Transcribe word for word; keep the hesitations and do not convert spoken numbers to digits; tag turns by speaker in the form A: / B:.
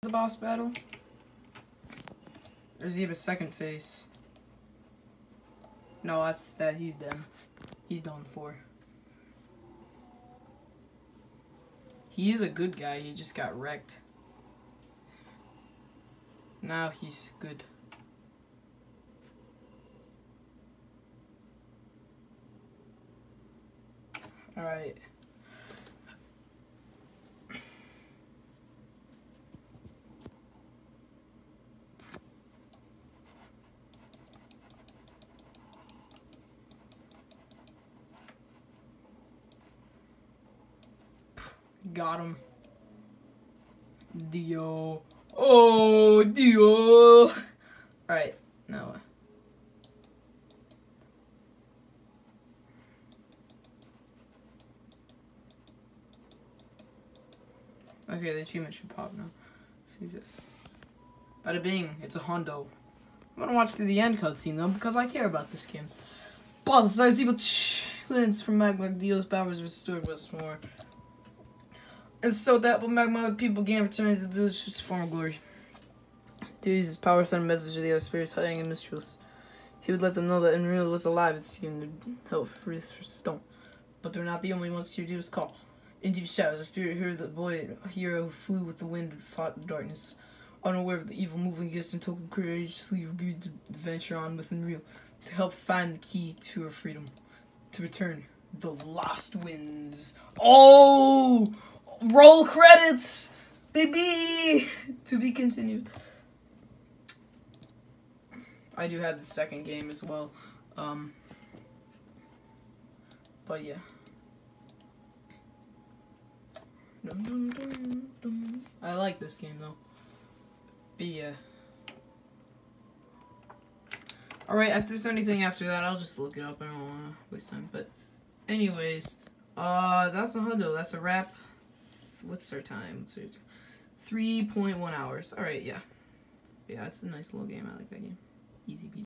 A: The boss battle? Or does he have a second phase? No, that's that. He's dead. He's done for. He is a good guy. He just got wrecked. Now he's good. All right. Got him. Dio. Oh, Dio. Alright, now. Okay, the achievement should pop now. Sees it. Bada bing, it's a Hondo. I'm gonna watch through the end cutscene though, because I care about this game. But the stars evil cleanse from Magma Dio's powers restored once more. And so that will Magma people gain returns to the village's former glory. To use his power send a message to the other spirits hiding in Mistrals. He would let them know that Enreal was alive and seeking to help free for Stone. But they're not the only ones to do his call. In deep shadows, a spirit hero, the boy hero who flew with the wind and fought the darkness. Unaware of the evil moving against him, Toku courageously agreed to venture on with Enreal to help find the key to her freedom. To return the Lost Winds. Oh! Roll credits! Baby! To be continued. I do have the second game as well. Um, but yeah. Dum, dum, dum, dum. I like this game though. But yeah. Alright, if there's anything after that, I'll just look it up. I don't want to waste time. But anyways, uh, that's a hundo. That's a wrap. What's our time? What's our three point one hours. Alright, yeah. Yeah, it's a nice little game. I like that game. Easy peasy.